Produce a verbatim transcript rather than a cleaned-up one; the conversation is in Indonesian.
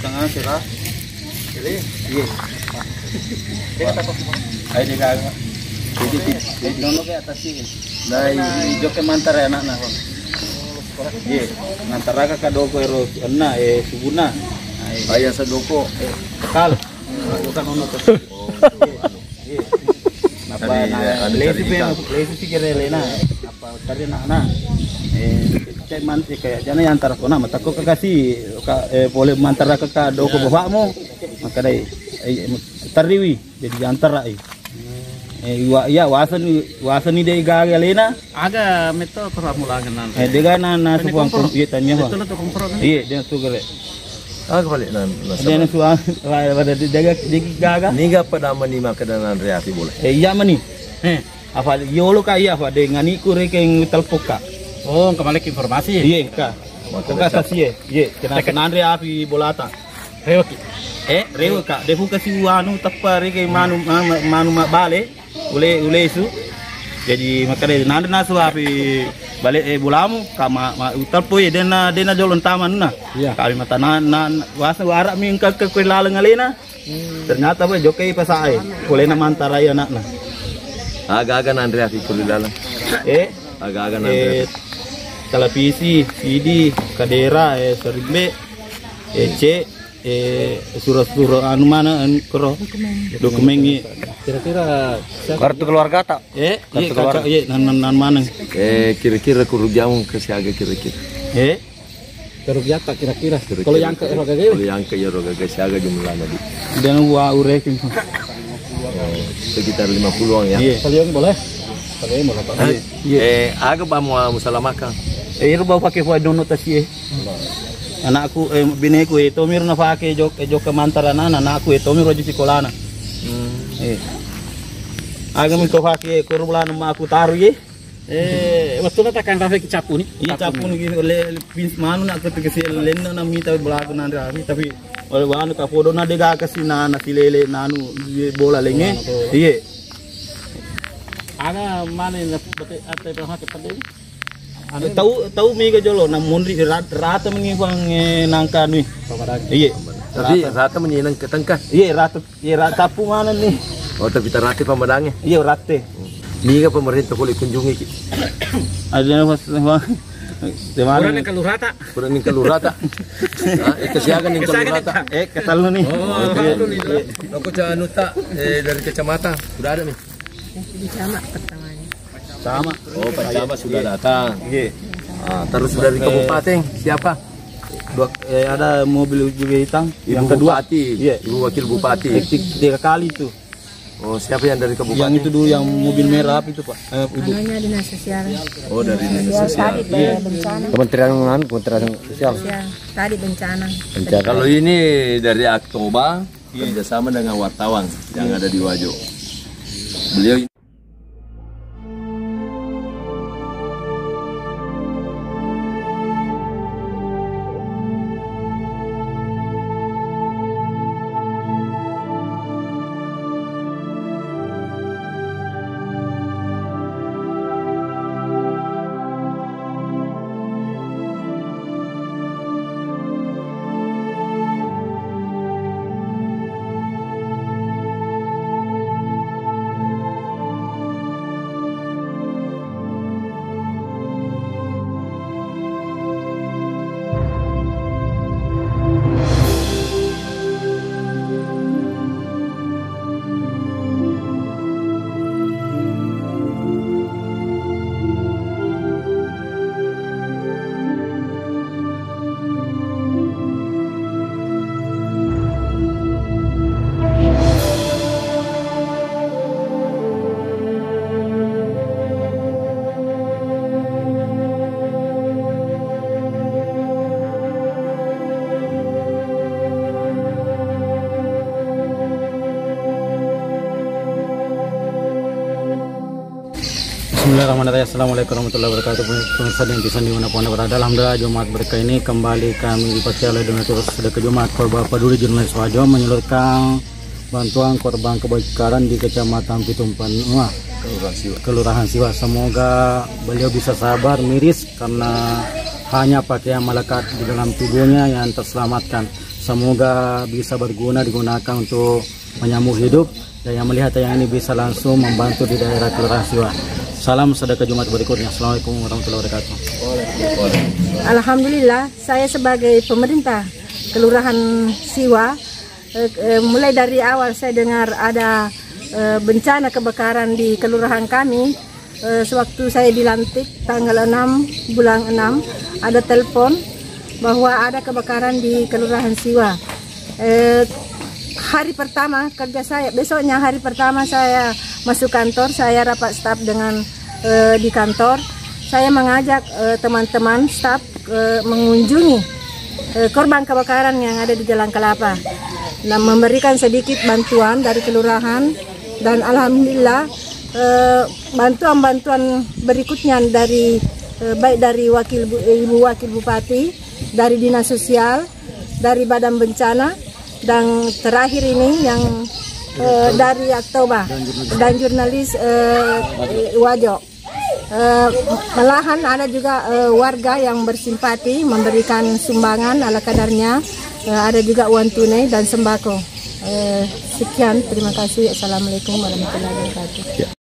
setengah sila. Jadi, iya. Dia kata kok. Ayo dia gak. Jadi jadi nono ke atas sih. Nah, joke mantar ya anak-anak. Iya, mantar ka kadoko ero enna eh subuna. Ayah sadoko eh kal. Bukan nono tuh. Iya. Napa na lesi pe lesi sih kerelena. Apa tadi anak-anak. Eh cek manti kayak jana yang antara kona mata kok kasih eh boleh mantar ka kadoko bawakmu. Maka dai tariwi jadi antara eh eh wa ya wasan wasan ni dei gaga lena aga meto formula ganan eh dega na na suang kom iya tanya ho iya dia tu gere aga balik nan dia na suang pada dega degi gaga niga pada mani makanan reaksi boleh eh iya mani eh apa yolo ka iya apa de ngani ku rekeng telpoka oh kembali informasi iya ka maka sasie iya kena kenan reaksi bolata reoki eh rewa ka defu kasi wanu tapare kay manu manu bale ule ule isu jadi makanya nanda nasu api balik eh bulamu kama utar poy dena dena jolon taman na iya kali mata nan nan wasa warak mi ke ke kuilala ngalena ternyata boy jokai pasai boleh na mantara ya anak na aga-aga nan reaksi kuilala eh aga-aga nan eh televisi C D kadera eh serbe eh C eh surat-surat anu mana an kro dokumen ini kira-kira kartu keluarga tak eh iya kakak iya nan nan mana eh kira-kira kerugian ke siaga kira-kira eh kerugian tak kira-kira kalau yang ke roga gede kalau yang ke roga gede siaga jumlahnya di dan gua urekin sekitar lima puluh ya iya kalian boleh kalian boleh pak eh aga ba mo musalamaka eh iru bawa pakai buat dono tasi anakku eh bineku eh tomir na pakai jok eh jok mantara nana anakku eh tomir roji sekolah na eh agak minta pakai kurbulan ma aku taruh ye eh waktu na takkan rafi capu nih iya capu nih le pins manu nak ketika si lena na mita belagu nanti rafi tapi oleh wanu kapodo na dega kasih na na silele nanu bola lenge iya aga mana ini betul atau berapa kepada tahu tahu mega jolo namun rata mengibang nangka nih iya tapi rata menyenang ketengkah iya rata iya rata pu mana nih oh tapi rata pemadangnya iya rata mega pemerintah boleh kunjungi ada pas di mana kurang kalau rata kurang kalau rata itu siaga nih kalau rata eh ketal nih oh itu nih aku jangan nuta eh dari kecamatan sudah ada nih di sama pertamanya sama oh pertama sudah datang iya ah, terus dari kabupaten siapa dua eh, ada mobil juga hitam yang ibu kedua bupati iya ibu wakil bupati tiga kali itu oh siapa yang dari kabupaten yang itu dulu yang mobil merah itu pak eh, ibu namanya dinas sosial oh dari dinas sosial tadi iya. bencana kementerian mana kementerian sosial sosial tadi bencana bencana kalau ini dari Aktoba kerjasama dengan wartawan yang ada di Wajo beliau Bismillahirrahmanirrahim. Assalamualaikum warahmatullahi wabarakatuh. Pemirsa yang bisa dimanapun anda berada, alhamdulillah Jumat berkah ini kembali kami dipakai oleh donatur sedekah Jumat Korban Peduli Jurnalis Wajo menyalurkan bantuan korban kebakaran di Kecamatan Pitumpan Wah, Kelurahan Siwa. Kelurahan Siwa. Semoga beliau bisa sabar, miris karena hanya pakaian melekat di dalam tubuhnya yang terselamatkan. Semoga bisa berguna digunakan untuk menyambung hidup, dan yang melihat yang ini bisa langsung membantu di daerah Kelurahan Siwa. Salam sedekah Jumat berikutnya. Assalamualaikum warahmatullahi wabarakatuh. Alhamdulillah, saya sebagai pemerintah Kelurahan Siwa, eh, eh, mulai dari awal saya dengar ada eh, bencana kebakaran di kelurahan kami. Eh, sewaktu saya dilantik tanggal enam bulan enam, ada telepon bahwa ada kebakaran di Kelurahan Siwa. Eh, hari pertama kerja saya, besoknya hari pertama saya masuk kantor, saya rapat staf dengan eh, di kantor. Saya mengajak teman-teman eh, staf eh, mengunjungi eh, korban kebakaran yang ada di Jalan Kelapa, dan memberikan sedikit bantuan dari kelurahan, dan alhamdulillah bantuan-bantuan eh, berikutnya dari eh, baik dari wakil ibu wakil bupati, dari dinas sosial, dari badan bencana, dan terakhir ini yang eh, dari Aktoba dan jurnalis eh, Wajo. Uh, malahan ada juga uh, warga yang bersimpati memberikan sumbangan ala kadarnya, uh, ada juga uang tunai dan sembako. Uh, sekian, terima kasih. Assalamualaikum warahmatullahi wabarakatuh.